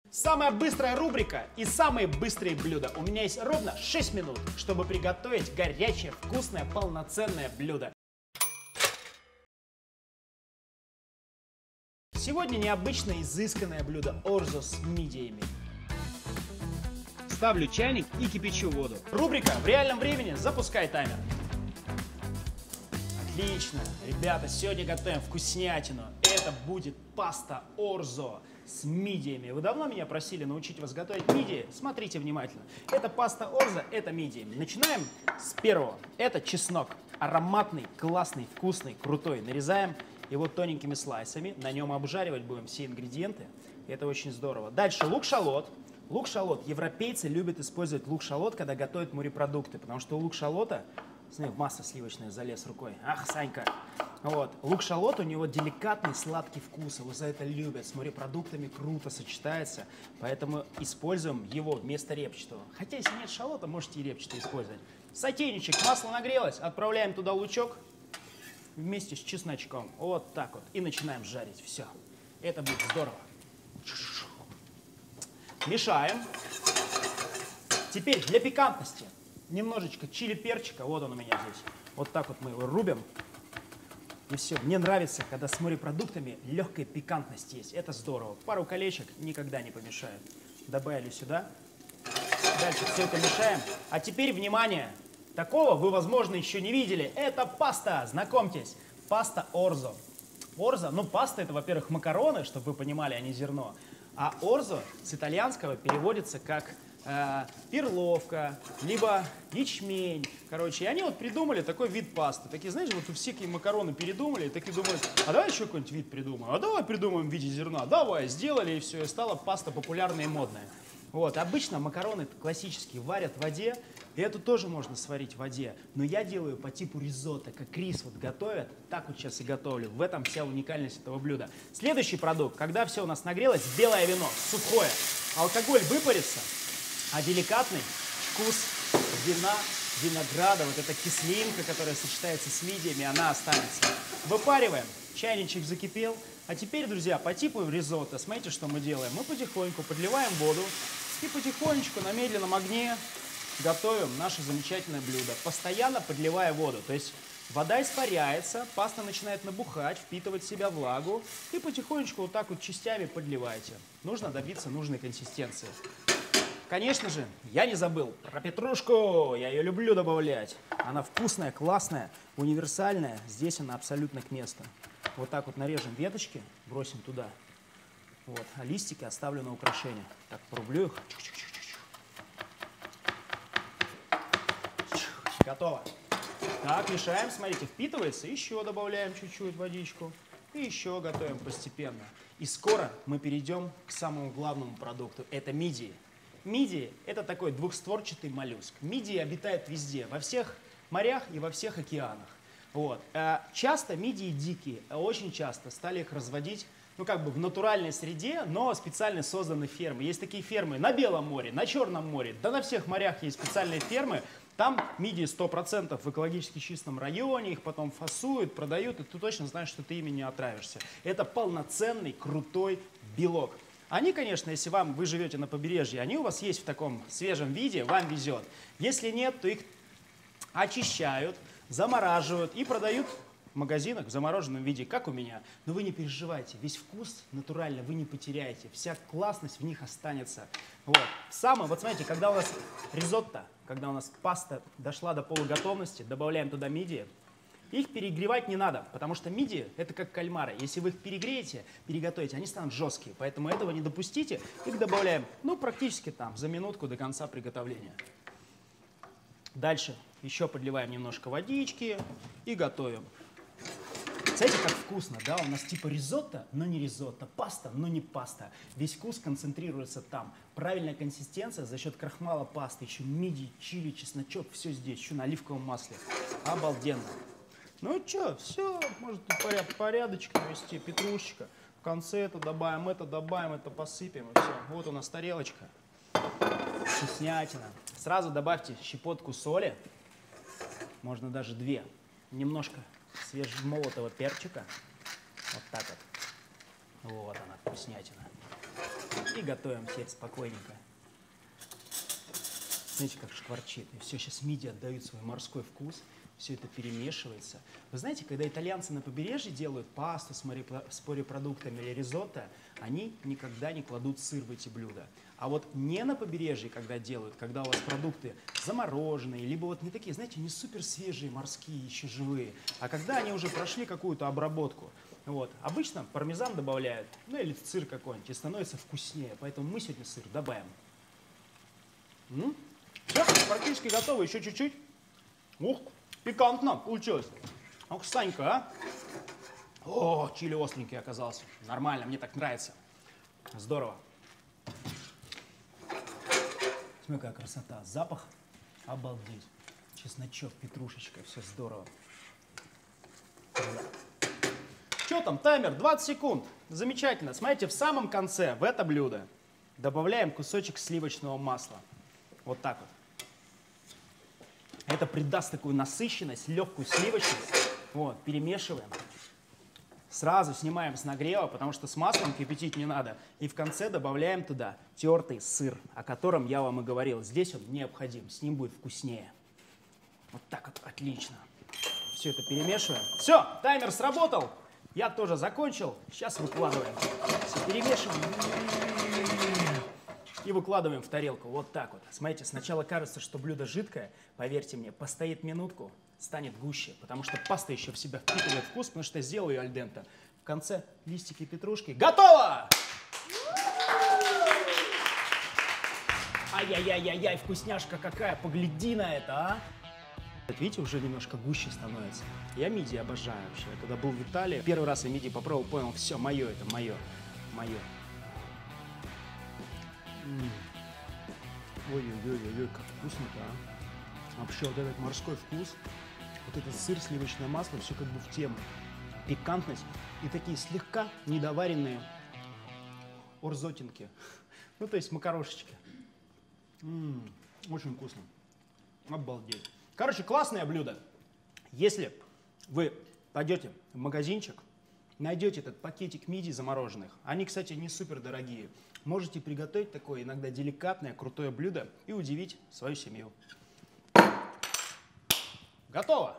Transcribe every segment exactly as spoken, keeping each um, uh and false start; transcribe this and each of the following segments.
Самая быстрая рубрика и самые быстрые блюда. У меня есть ровно шесть минут, чтобы приготовить горячее, вкусное, полноценное блюдо. Сегодня необычное изысканное блюдо орзо с мидиями. Ставлю чайник и кипячу воду. Рубрика в реальном времени. Запускай таймер. Отлично. Ребята, сегодня готовим вкуснятину. Это будет паста орзо с мидиями. Вы давно меня просили научить вас готовить мидии? Смотрите внимательно. Это паста орзо, это мидии. Начинаем с первого. Это чеснок. Ароматный, классный, вкусный, крутой. Нарезаем его тоненькими слайсами. На нем обжаривать будем все ингредиенты. Это очень здорово. Дальше лук-шалот. Лук-шалот. Европейцы любят использовать лук-шалот, когда готовят морепродукты, потому что у лук-шалота, смотри, масло сливочное залез рукой. Ах, Санька. Вот. Лук-шалот, у него деликатный сладкий вкус, его за это любят. С морепродуктами круто сочетается, поэтому используем его вместо репчатого. Хотя, если нет шалота, можете и репчатый использовать. Сотейничек, масло нагрелось, отправляем туда лучок вместе с чесночком. Вот так вот. И начинаем жарить. Все. Это будет здорово. Мешаем. Теперь для пикантности немножечко чили-перчика. Вот он у меня здесь. Вот так вот мы его рубим. И все. Мне нравится, когда с морепродуктами легкая пикантность есть. Это здорово. Пару колечек никогда не помешает. Добавили сюда. Дальше все это мешаем. А теперь, внимание! Такого вы, возможно, еще не видели. Это паста. Знакомьтесь. Паста орзо. Орзо, ну паста это, во-первых, макароны, чтобы вы понимали, а не зерно. А орзо с итальянского переводится как э, перловка, либо ячмень. Короче, и они вот придумали такой вид пасты. Такие, знаете, вот всякие макароны передумали, и такие думают, а давай еще какой-нибудь вид придумаем, а давай придумаем в виде зерна. Давай, сделали, и все, и стала паста популярная и модная. Вот, обычно макароны классические варят в воде, и эту тоже можно сварить в воде. Но я делаю по типу ризотто, как рис вот готовят, так вот сейчас и готовлю. В этом вся уникальность этого блюда. Следующий продукт, когда все у нас нагрелось, белое вино, сухое. Алкоголь выпарится, а деликатный вкус вина, винограда, вот эта кислинка, которая сочетается с мидиями, она останется. Выпариваем, чайничек закипел. А теперь, друзья, по типу ризотто, смотрите, что мы делаем. Мы потихоньку подливаем воду и потихонечку на медленном огне готовим наше замечательное блюдо, постоянно подливая воду. То есть вода испаряется, паста начинает набухать, впитывать в себя влагу, и потихонечку вот так вот частями подливайте. Нужно добиться нужной консистенции. Конечно же, я не забыл про петрушку, я ее люблю добавлять. Она вкусная, классная, универсальная, здесь она абсолютно к месту. Вот так вот нарежем веточки, бросим туда. Вот, а листики оставлю на украшение. Так, порублю их. Готово. Так, мешаем, смотрите, впитывается. Еще добавляем чуть-чуть водичку. И еще готовим постепенно. И скоро мы перейдем к самому главному продукту. Это мидии. Мидии – это такой двухстворчатый моллюск. Мидии обитают везде, во всех морях и во всех океанах. Вот. Часто мидии дикие, очень часто стали их разводить, ну как бы в натуральной среде, но специально созданы фермы. Есть такие фермы на Белом море, на Черном море, да на всех морях есть специальные фермы. Там мидии сто процентов в экологически чистом районе, их потом фасуют, продают, и ты точно знаешь, что ты ими не отравишься. Это полноценный, крутой белок. Они, конечно, если вам, вы живете на побережье, они у вас есть в таком свежем виде, вам везет. Если нет, то их очищают, замораживают и продают в магазинах в замороженном виде, как у меня. Но вы не переживайте, весь вкус натурально вы не потеряете, вся классность в них останется. Вот. Самое, вот смотрите, когда у нас ризотто, когда у нас паста дошла до полуготовности, добавляем туда мидии. Их перегревать не надо, потому что мидии это как кальмары. Если вы их перегреете, переготовите, они станут жесткие. Поэтому этого не допустите. Их добавляем, ну, практически там, за минутку до конца приготовления. Дальше еще подливаем немножко водички и готовим. Знаете, как вкусно, да? У нас типа ризотто, но не ризотто, паста, но не паста. Весь вкус концентрируется там. Правильная консистенция за счет крахмала пасты, еще мидии, чили, чесночок, все здесь, еще на оливковом масле. Обалденно. Ну что, все, может поряд, порядочек навести, петрушечка. В конце это добавим, это добавим, это посыпем, и все. Вот у нас тарелочка. Вкуснятина. Сразу добавьте щепотку соли, можно даже две. Немножко свежемолотого перчика. Вот так вот. Вот она, вкуснятина. И готовим теперь спокойненько. Смотрите, как шкварчит. И все, сейчас мидии отдают свой морской вкус. Все это перемешивается. Вы знаете, когда итальянцы на побережье делают пасту с морепродуктами или ризотто, они никогда не кладут сыр в эти блюда. А вот не на побережье, когда делают, когда у вас продукты замороженные, либо вот не такие, знаете, не супер свежие, морские, еще живые, а когда они уже прошли какую-то обработку. Вот. Обычно пармезан добавляют, ну или сыр какой-нибудь, и становится вкуснее. Поэтому мы сегодня сыр добавим. М-м? Все, практически готово, еще чуть-чуть. Ух! Пикантно получилось. Ох, Санька, а? О, чили остренький оказался. Нормально, мне так нравится. Здорово. Смотри, какая красота. Запах. Обалдеть. Чесночок, петрушечка, все здорово. Что там, таймер? двадцать секунд. Замечательно. Смотрите, в самом конце, в это блюдо, добавляем кусочек сливочного масла. Вот так вот. Это придаст такую насыщенность, легкую сливочность. Вот, перемешиваем. Сразу снимаем с нагрева, потому что с маслом кипятить не надо. И в конце добавляем туда тертый сыр, о котором я вам и говорил. Здесь он необходим, с ним будет вкуснее. Вот так вот, отлично. Все это перемешиваем. Все, таймер сработал. Я тоже закончил. Сейчас выкладываем. Все перемешиваем. И выкладываем в тарелку. Вот так вот. Смотрите, сначала кажется, что блюдо жидкое. Поверьте мне, постоит минутку, станет гуще. Потому что паста еще в себя впитывает вкус, потому что я сделал ее аль денте. В конце листики петрушки. Готово! Ай-яй-яй-яй-яй, вкусняшка какая. Погляди на это, а! Видите, уже немножко гуще становится. Я мидии обожаю вообще. Когда был в Италии, первый раз я мидии попробовал, понял, все, мое это, мое, мое. Ой-ой-ой-ой, как вкусно-то, а. Вообще вот этот морской вкус, вот этот сыр, сливочное масло, все как бы в тему. Пикантность и такие слегка недоваренные орзотинки. Ну, то есть макарошечки. М-м, очень вкусно. Обалдеть. Короче, классное блюдо. Если вы пойдете в магазинчик, найдете этот пакетик мидий замороженных. Они, кстати, не супер дорогие. Можете приготовить такое иногда деликатное, крутое блюдо и удивить свою семью. Готово!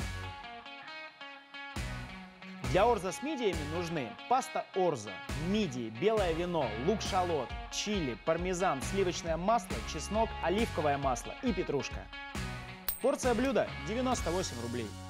Для орзо с мидиями нужны паста орзо, мидии, белое вино, лук-шалот, чили, пармезан, сливочное масло, чеснок, оливковое масло и петрушка. Порция блюда девяносто восемь рублей.